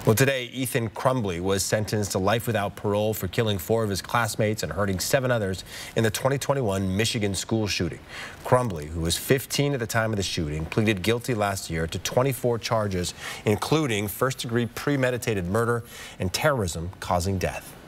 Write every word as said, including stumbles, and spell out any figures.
Well, today, Ethan Crumbley was sentenced to life without parole for killing four of his classmates and hurting seven others in the twenty twenty-one Michigan school shooting. Crumbley, who was fifteen at the time of the shooting, pleaded guilty last year to twenty-four charges, including first-degree premeditated murder and terrorism causing death.